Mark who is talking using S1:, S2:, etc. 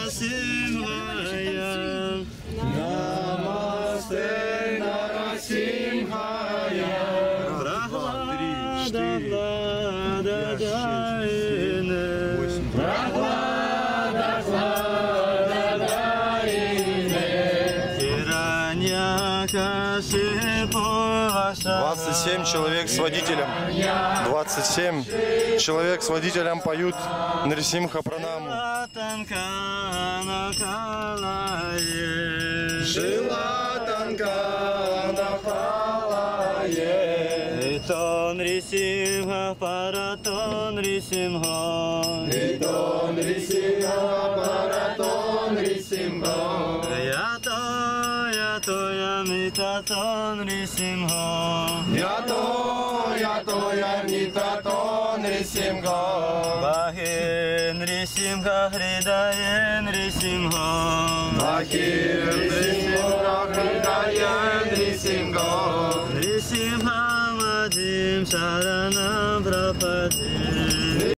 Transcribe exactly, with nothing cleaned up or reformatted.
S1: Нарасимхая.
S2: Намасте Нарасимхая.
S1: Прохлада Хлададайне.
S2: Прохлада Хлададайне.
S3: двадцать семь человек с водителем. двадцать семь человек с водителем поют Нарисимха Пранаму.
S2: Шилатанка Нахалае.
S1: Тон Рисимха Паратон Рисимха.
S2: Тон Рисимха Паратон Рисимха.
S1: Ято ято ямитатон Рисимха.
S2: Ято ято ямитатон Рисимха.
S1: Бахин Рисимха Хридаен Рисимха.
S2: Бахир Рисимха Хридаен Рисимха.
S1: Рисимха Мадим Шаранам Прапати.